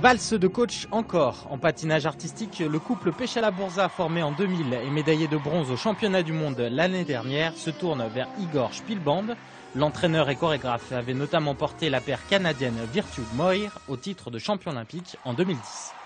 Valse de coach encore. En patinage artistique, le couple Pechalat Bourzat formé en 2000 et médaillé de bronze au championnat du monde l'année dernière se tourne vers Igor Shpilband. L'entraîneur et chorégraphe avait notamment porté la paire canadienne Virtue Moir au titre de champion olympique en 2010.